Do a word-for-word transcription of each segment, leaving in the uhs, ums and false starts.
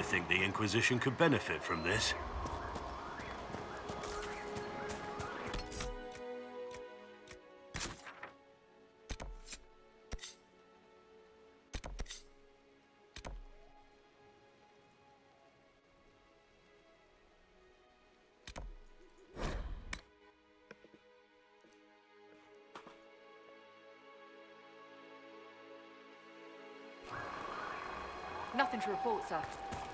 I think the Inquisition could benefit from this. Nothing to report, sir.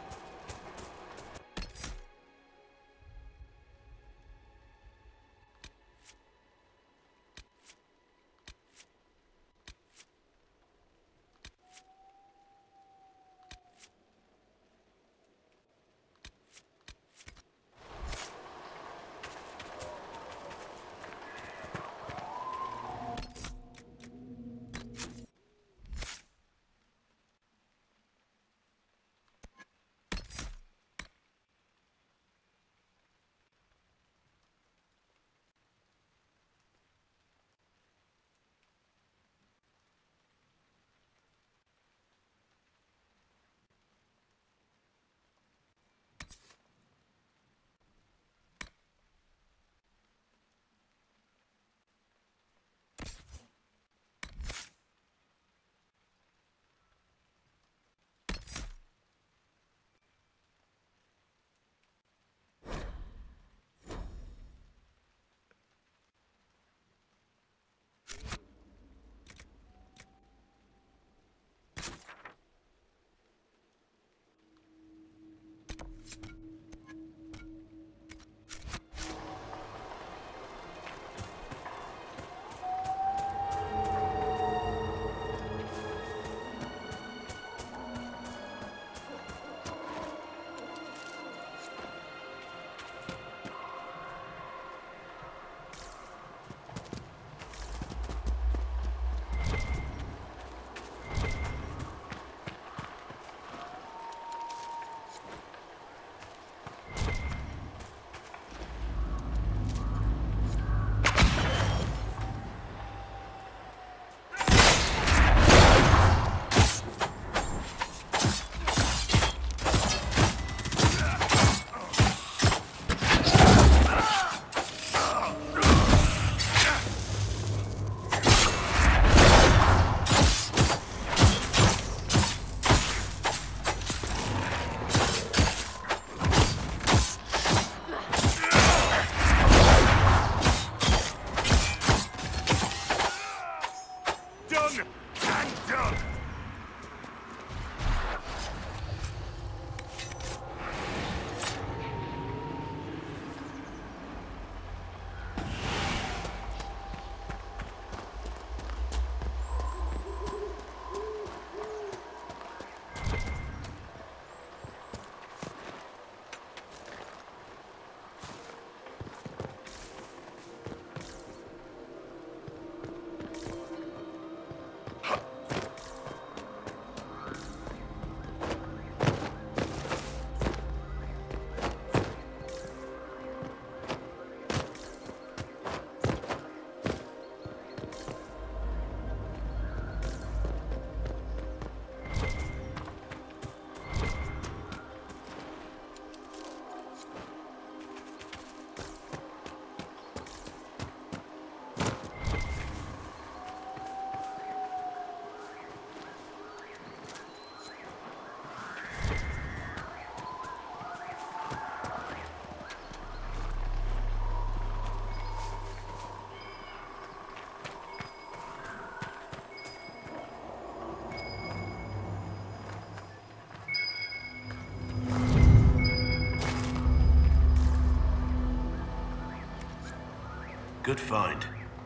Good find.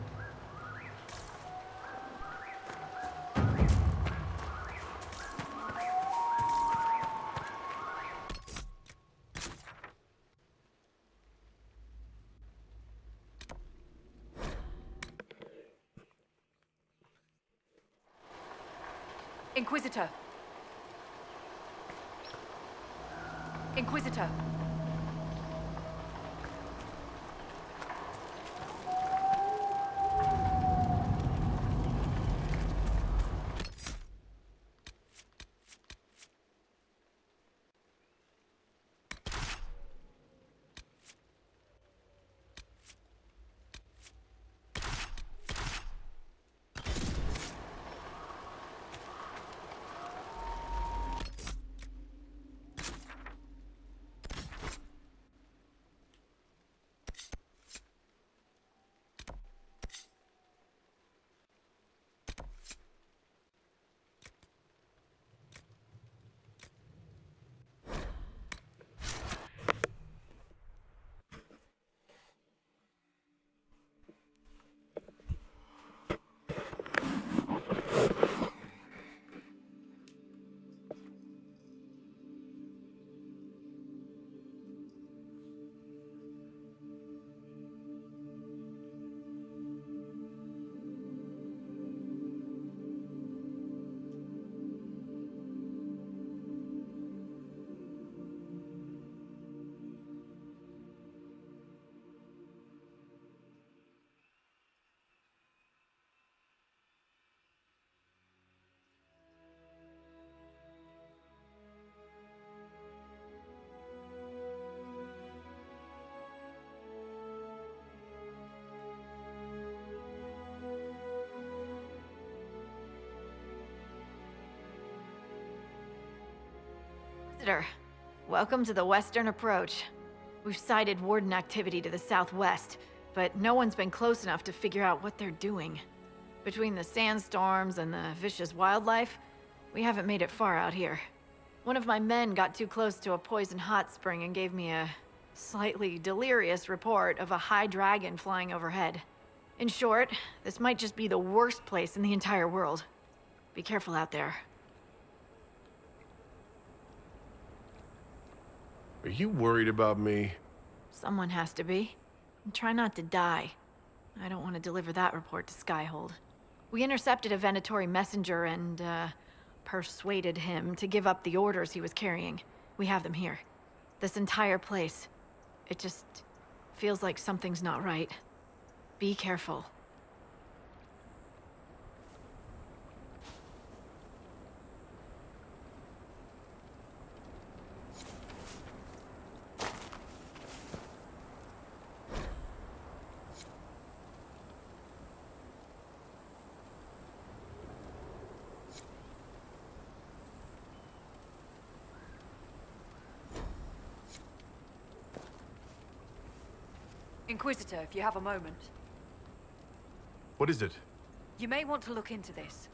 Inquisitor. Inquisitor. Visitor, welcome to the Western Approach. We've sighted Warden activity to the southwest, but no one's been close enough to figure out what they're doing. Between the sandstorms and the vicious wildlife, we haven't made it far out here. One of my men got too close to a poison hot spring and gave me a slightly delirious report of a high dragon flying overhead. In short, this might just be the worst place in the entire world. Be careful out there. Are you worried about me? Someone has to be. And try not to die. I don't want to deliver that report to Skyhold. We intercepted a Venatori messenger and, uh, persuaded him to give up the orders he was carrying. We have them here. This entire place. It just feels like something's not right. Be careful. Inquisitor, if you have a moment. What is it? You may want to look into this.